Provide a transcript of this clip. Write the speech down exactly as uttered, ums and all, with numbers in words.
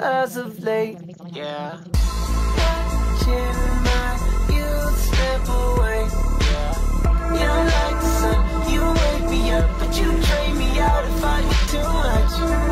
as of late. Yeah. Watching my youth slip away. Yeah. You're like the sun, you wake me up, but you drain me out if I get too much.